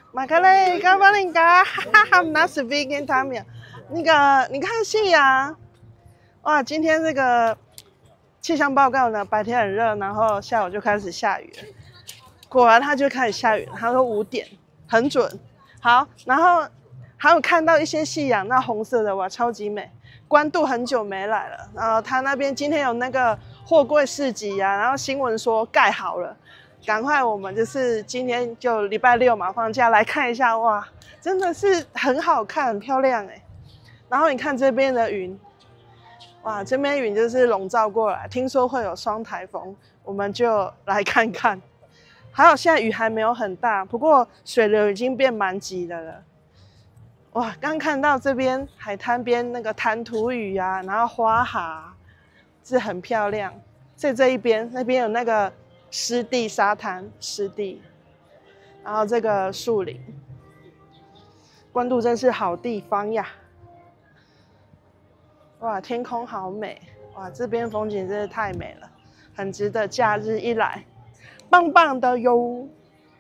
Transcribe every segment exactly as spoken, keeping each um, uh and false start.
马克雷，高巴林嘎，哈哈哈 ，not speaking Tamil。那个，你看夕阳，哇，今天这个气象报告呢，白天很热，然后下午就开始下雨了。果然它就开始下雨了，他说五点，很准。好，然后还有看到一些夕阳，那红色的哇，超级美。关渡很久没来了，然后他那边今天有那个货柜市集啊，然后新闻说盖好了。赶快，我们就是今天就礼拜六嘛，放假来看一下，哇，真的是很好看，很漂亮哎。然后你看这边的云，哇，这边云就是笼罩过来，听说会有双台风，我们就来看看。还好现在雨还没有很大，不过水流已经变蛮急的了。哇，刚看到这边海滩边那个弹涂鱼啊，然后花蛤是很漂亮。在这一边，那边有那个湿地沙滩，湿地，然后这个树林，关渡真是好地方呀！哇，天空好美，哇，这边风景真是太美了，很值得假日一来，棒棒的哟！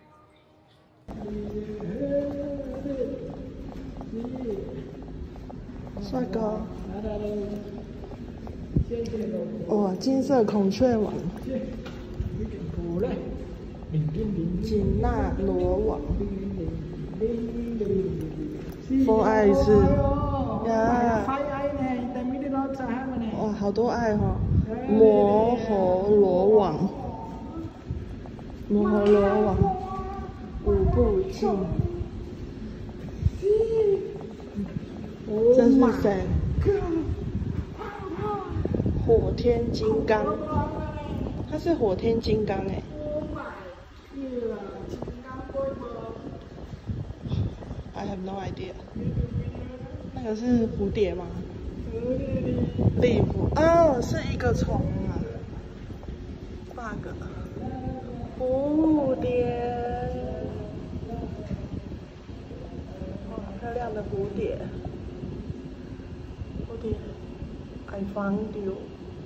帅哥，哇，金色孔雀王。锦纳罗网 ，Four Eyes 呀，哇，好多爱哈、哦，摩喉罗网，摩喉罗网，五步进，这是谁？火天金刚，它是火天金刚哎。I have no idea。那个是蝴蝶吗？蜜蜂哦，是一个虫啊。bug。蝴蝶，哇，漂亮的蝴蝶。蝴蝶 ，I found you。